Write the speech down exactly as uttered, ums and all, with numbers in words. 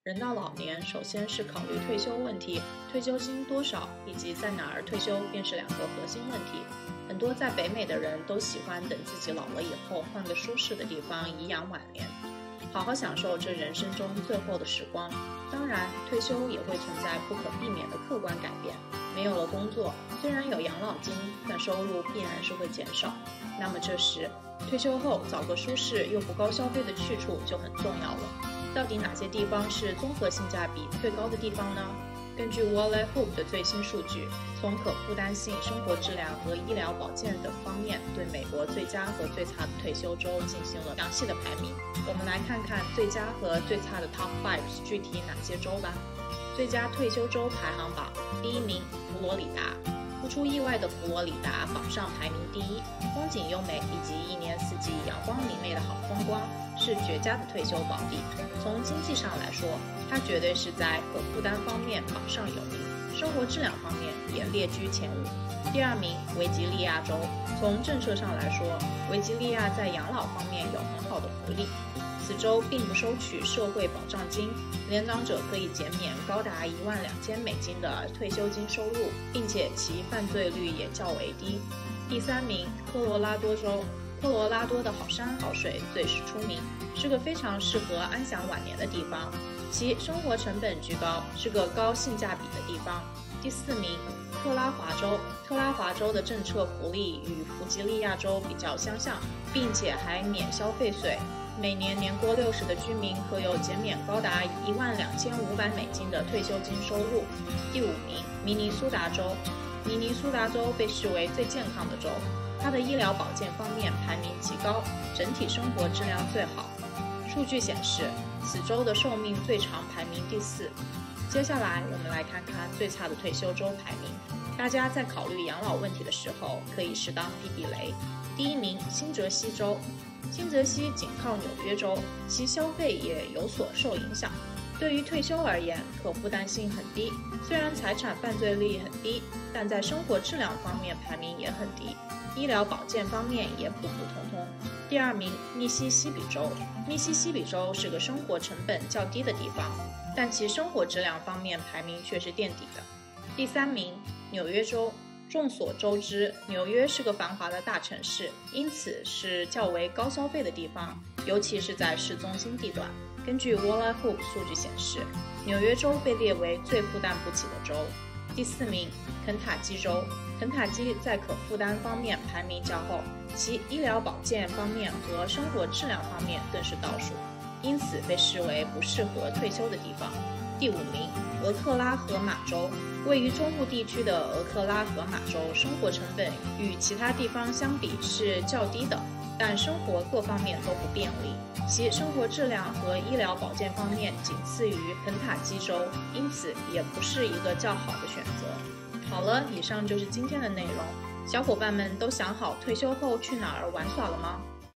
人到老年，首先是考虑退休问题，退休金多少以及在哪儿退休便是两个核心问题。很多在北美的人都喜欢等自己老了以后换个舒适的地方颐养晚年，好好享受这人生中最后的时光。当然，退休也会存在不可避免的客观改变。没有了工作，虽然有养老金，但收入必然是会减少。那么这时，退休后找个舒适又不高消费的去处就很重要了。到底哪些地方是综合性价比最高的地方呢？根据 World Life Hope 的最新数据，从可负担性、生活质量和医疗保健等方面，对美国最佳和最差的退休州进行了详细的排名。我们来看看最佳和最差的 Top 五 是具体哪些州吧。最佳退休州排行榜，第一名佛罗里达。不出意外的，佛罗里达榜上排名第一，风景优美以及一年四季阳光明媚的好风光，是绝佳的退休宝地。从经济上来说，它绝对是在可负担方面榜上有名，生活质量方面也列居前五。第二名维吉利亚州，从政策上来说，维吉利亚在养老方面有很好的福利。此州并不收取社会保障金，年长者可以减免高达一万两千美金的退休金收入，并且其犯罪率也较为低。第三名科罗拉多州，科罗拉多的好山好水最是出名，是个非常适合安享晚年的地方，其生活成本居高，是个高性价比的地方。第四名特拉华州，特拉华州的政策福利与弗吉利亚州比较相像，并且还免消费税。每年年过六十的居民可有减免高达一万两千五百美金的退休金收入。第五名，明尼苏达州。明尼苏达州被视为最健康的州，它的医疗保健方面排名极高，整体生活质量最好。数据显示，此州的寿命最长排名第四。接下来，我们来看看最差的退休州排名。大家在考虑养老问题的时候，可以适当避避雷。第一名，新泽西州。新泽西紧靠纽约州，其消费也有所受影响。对于退休而言，可负担性很低，虽然财产犯罪率很低，但在生活质量方面排名也很低，医疗保健方面也普普通通。第二名，密西西比州。密西西比州是个生活成本较低的地方，但其生活质量方面排名却是垫底的。第三名，纽约州。众所周知，纽约是个繁华的大城市，因此是较为高消费的地方，尤其是在市中心地段。根据 World Life Hope 数据显示，纽约州被列为最负担不起的州。第四名，肯塔基州。肯塔基在可负担方面排名较后，其医疗保健方面和生活质量方面更是倒数，因此被视为不适合退休的地方。第五名，俄克拉荷马州。位于中部地区的俄克拉荷马州生活成本与其他地方相比是较低的，但生活各方面都不便利，其生活质量和医疗保健方面仅次于肯塔基州，因此也不是一个较好的选择。好了，以上就是今天的内容。小伙伴们都想好退休后去哪儿玩耍了吗？